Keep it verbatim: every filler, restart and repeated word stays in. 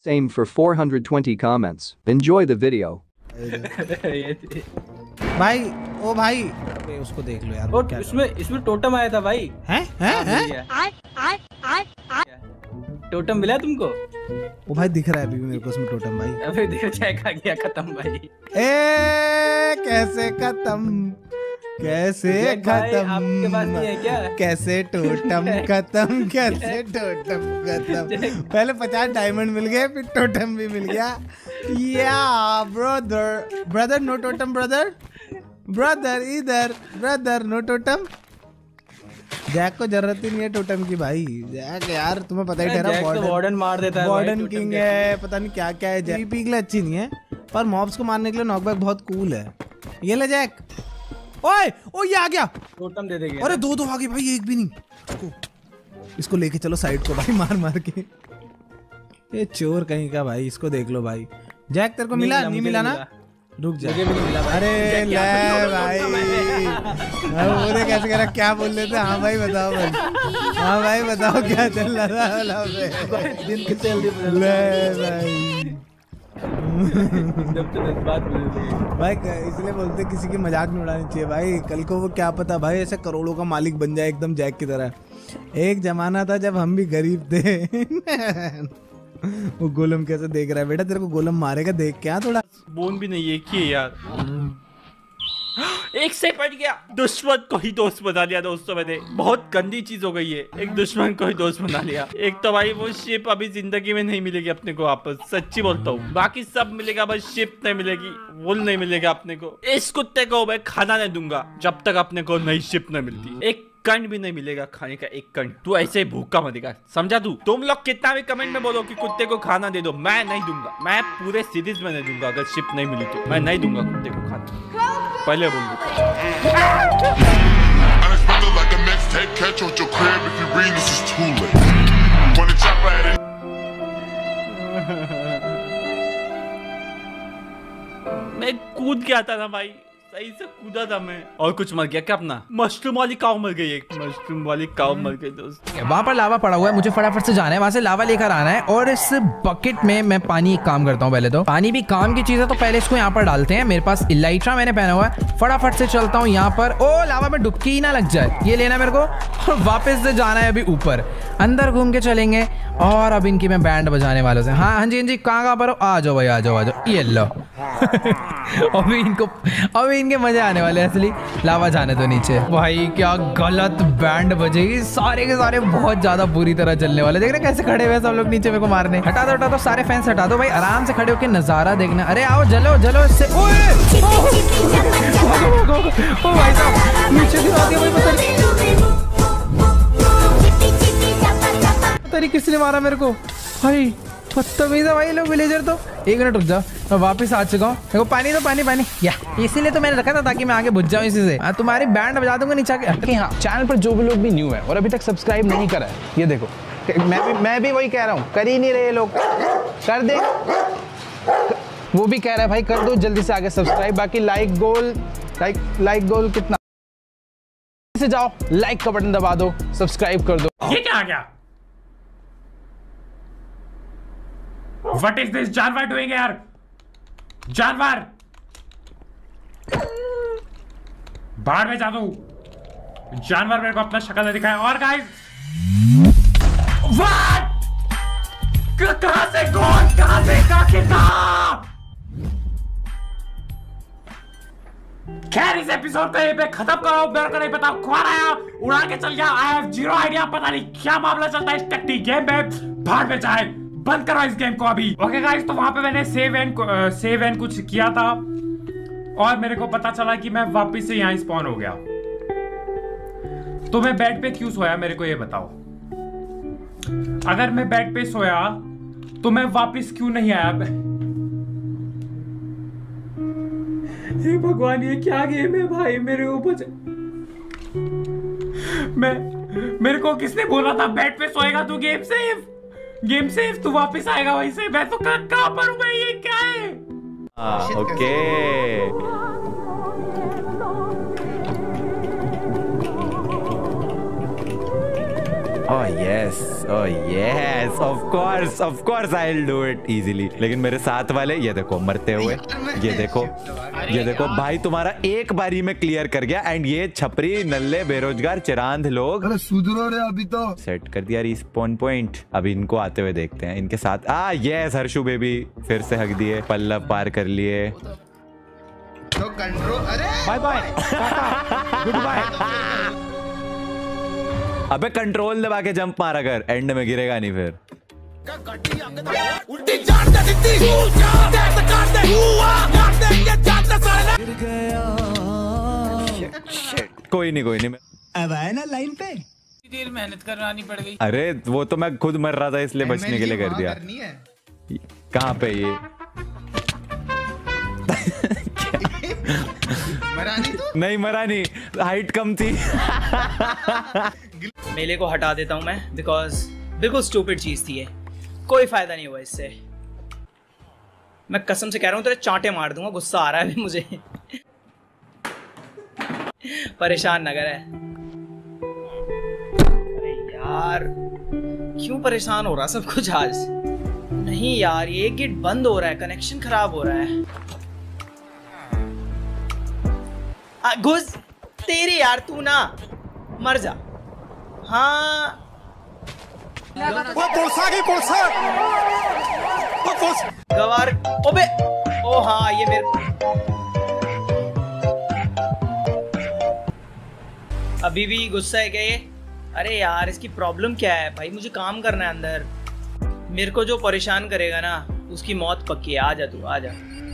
Same for four hundred twenty comments. Enjoy the video. भाई ओ भाई उसको देख लो यार। ओ इसमें इसमें टोटम आया था भाई। हैं हैं हैं टोटम मिला तुमको? ओ भाई दिख रहा है अभी भी मेरे को उसमें टोटम भाई। अबे देखो चेक आ गया खत्म भाई। ए कैसे खत्म कैसे खत्म आपके पास नहीं है क्या? कैसे टोटम खत्म कैसे टोटम खत्म। पहले पचास डायमंड मिल गए फिर टोटम भी मिल गया। या brother brother no totem brother brother इधर ब्रदर नो टोटम। जैक को जरूरत ही नहीं है टोटम की भाई। जैक यार तुम्हें पता ही ठहरा वार्डन वार्डन मार देता है। वार्डन किंग है पता नहीं क्या क्या है। जैक के लिए अच्छी नहीं है पर मॉब्स को मारने के लिए नॉकबैक बहुत कूल है। ये ले जैक। ओए ओ ये आ गया टोटम दे देंगे। अरे दो दो आ गए भाई एक भी नहीं। इसको इसको लेके चलो साइड को भाई मार मार के। ये चोर कहीं का भाई। इसको देख लो भाई। जैक तेरे को मिला नहीं मिला ना? रुक जा। मुझे भी नहीं मिला भाई। अरे ले भाई वो कैसे कह रहा क्या बोल रहे थे? हाँ भाई बताओ भाई। हाँ भाई बताओ क्या चल रहा है? दिन के चल ले भाई बात भाई इसलिए बोलते किसी की मजाक नहीं उड़ानी चाहिए भाई। कल को वो क्या पता भाई ऐसे करोड़ों का मालिक बन जाए एकदम जैक की तरह। एक जमाना था जब हम भी गरीब थे। वो गोलम कैसे देख रहा है बेटा? तेरे को गोलम मारेगा देख क्या थोड़ा बोन भी नहीं है कि यार। एक से पड़ गया। दुश्मन को ही दोस्त बना लिया दोस्तों मैंने। बहुत गंदी चीज हो गई है। एक दुश्मन को ही दोस्त बना लिया। एक तो भाई वो शिप अभी जिंदगी में नहीं मिलेगी अपने को वापस। सच्ची बोलता हूँ। बाकी सब मिलेगा बस शिप नहीं मिलेगी। वुल नहीं मिलेगा अपने को। इस कुत्ते को मैं खाना नहीं दूंगा जब तक अपने को नई शिप नहीं मिलती। एक कण भी नहीं मिलेगा खाने का। एक कण तू ऐसे ही भूखा मरेगा समझा तू। तुम लोग कितना भी कमेंट में बोलो कि कुत्ते को खाना दे दो मैं नहीं दूंगा। मैं पूरे सीरीज में नहीं दूंगा। अगर शिप नहीं मिली तो मैं नहीं दूंगा कुत्ते को खाना। पहले बोल दो। मैं कूद के आता था भाई। सही से कूदा था मैं। और कुछ मर गया क्या अपना? मशरूम वाली काऊ मर गई। एक मशरूम वाली काऊ मर गई दोस्त। वहाँ पर लावा पड़ा हुआ है। मुझे फटाफट से जाना है वहाँ से लावा लेकर आना है। और इस बकेट में मैं पानी एक काम करता हूँ। पहले तो पानी भी काम की चीज है तो पहले इसको यहाँ पर डालते हैं। मेरे पास इलाइट्रा मैंने पहना हुआ है। फटाफट से चलता हूँ यहाँ पर। ओ लावा में डुबकी ही ना लग जाए। ये लेना मेरे को और वापस से जाना है अभी ऊपर। अंदर घूम के चलेंगे और अब इनकी मैं बैंड बजाने वालों से। हाँ हाँ जी हाँ जी कहाँ कहाँ पर हो? आ जाओ भाई आ जाओ आ जाओ। ये लो अभी इनको अभी इनके मजे आने वाले असली। लावा जाने तो नीचे। भाई क्या गलत बैंड बजेगी। सारे के सारे बहुत ज्यादा बुरी तरह चलने वाले। देख रहे कैसे खड़े हुए सब लोग नीचे मेरे को मारने। हटा दो हटा दो सारे फैंस हटा दो भाई। आराम से खड़े होकर नजारा देखना। अरे आओ जलो जलो इससे। ओ भाई साहब नीचे गिरा दिया भाई। पता नहीं किसने मारा मेरे को भाई। बदतमीज है भाई लोग विलेजर तो। एक मिनट रुक जाओ मैं वापस आ चुका हूँ। देखो पानी तो पानी पानी या इसीलिए तो मैंने रखा था ताकि मैं आगे बुझ जाऊँ इसी से। आ, तुम्हारी बैंड बजा दूंगा नीचे आके। हाँ चैनल पर जो भी लोग भी न्यू है और अभी तक सब्सक्राइब नहीं करा है ये देखो मैं भी मैं भी वही कह रहा हूँ। कर ही नहीं रहे लोग। कर दे वो भी कह रहा है भाई कर दो जल्दी से आगे सब्सक्राइब। बाकी like goal like like goal कितना से जाओ लाइक का बटन दबा दो सब्सक्राइब कर दो। ये क्या आ गया? What is this जानवर doing यार? जानवर बाहर में जा दो। जानवर मेरे को अपना शक्ल नहीं दिखाया। और गाइस What? कहां से कौन कहां से कहां कितना? खैर इस एपिसोड को यहीं पे खत्म करो। मेरे को नहीं पता कौन आया उड़ा के चल गया। I have zero idea. पता नहीं क्या मामला चलता है इस टक्टी गेम में। बाहर में जाए बंद करो इस गेम को अभी। ओके गाइस तो वहां पे मैंने सेव एंड सेव एंड कुछ किया था और मेरे को पता चला कि मैं वापस से यहाँ स्पॉन हो गया। तो मैं बेड पे क्यों सोया मेरे को ये बताओ। अगर मैं बेड पे सोया तो मैं वापस क्यों नहीं आया? हे भगवान ये क्या गेम है भाई मेरे ऊपर। मैं मेरे को किसने बोला था बेड पे सोएगा तू गेम सेव गेम सेव तू वापस आएगा वहीं से। मैं तो कहाँ पर हूँ भाई ये क्या है? Okay oh yes, oh yes, of course, of course I will do it easily. लेकिन मेरे साथ वाले ये देखो मरते हुए, ये देखो, ये देखो भाई तुम्हारा एक बारी में क्लियर कर गया। एंड ये छपरी नल्ले बेरोजगार चिरांध लोग सुधरो रे अभी तो। सेट कर दिया रिस्पॉन पॉइंट। अभी इनको आते हुए देखते हैं इनके साथ। आ यस, हर्षु बेबी फिर से हक दिए, पल्लव पार कर लिए। तो कंट्रोल, अरे बाय बाय, गुड बाय। अबे कंट्रोल दबा के जंप मारा कर, एंड में गिरेगा नहीं फिर। कोई नहीं कोई नहीं, अब आए ना लाइन पे। देर मेहनत करवानी पड़ गई। अरे वो तो मैं खुद मर रहा था इसलिए बचने के लिए कर दिया। कहाँ पे ये मरा नहीं तो? नहीं मरा नहीं, हाइट कम थी। मेले को हटा देता हूँ मैं, बिकॉज बिल्कुल स्टूपिड चीज थी ये, कोई फायदा नहीं हुआ इससे। मैं कसम से कह रहा हूँ तेरे चांटे मार दूंगा, गुस्सा आ रहा है अभी मुझे। परेशान नगर है। अरे यार क्यों परेशान हो रहा सब कुछ आज। नहीं यार ये गेट बंद हो रहा है, कनेक्शन खराब हो रहा है। आ, घुस तेरी यार, तू ना मर जा। हाँ वो पुलसा की पुलसा वो पुलस गवार। ओबे ओ हाँ ये मेरे अभी भी गुस्सा है क्या ये? अरे यार इसकी प्रॉब्लम क्या है भाई, मुझे काम करना है अंदर। मेरे को जो परेशान करेगा ना उसकी मौत पक्की है। आ जा तू, आ जा।